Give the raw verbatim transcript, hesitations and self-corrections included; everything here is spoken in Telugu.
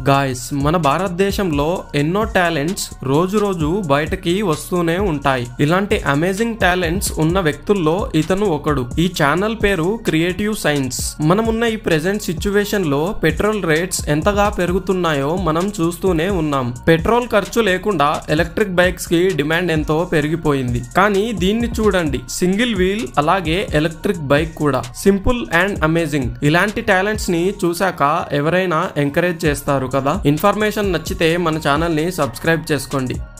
గాయ్స్, మన భారతదేశంలో ఎన్నో టాలెంట్స్ రోజు రోజు బయటకి వస్తూనే ఉంటాయి. ఇలాంటి అమేజింగ్ టాలెంట్స్ ఉన్న వ్యక్తుల్లో ఇతను ఒకడు. ఈ ఛానల్ పేరు క్రియేటివ్ సైన్స్. మనమున్న ఈ ప్రెజెంట్ సిచ్యువేషన్ లో పెట్రోల్ రేట్స్ ఎంతగా పెరుగుతున్నాయో మనం చూస్తూనే ఉన్నాం. పెట్రోల్ ఖర్చు లేకుండా ఎలక్ట్రిక్ బైక్స్ కి డిమాండ్ ఎంతో పెరిగిపోయింది. కానీ దీన్ని చూడండి, సింగిల్ వీల్ అలాగే ఎలక్ట్రిక్ బైక్ కూడా. Simple and amazing. ఇలాంటి టాలెంట్స్ ని చూసాక ఎవరైనా ఎంకరేజ్ చేస్తారు కదా. ఇన్ఫర్మేషన్ నచ్చితే మన ఛానల్ ని సబ్స్క్రైబ్ చేసుకోండి.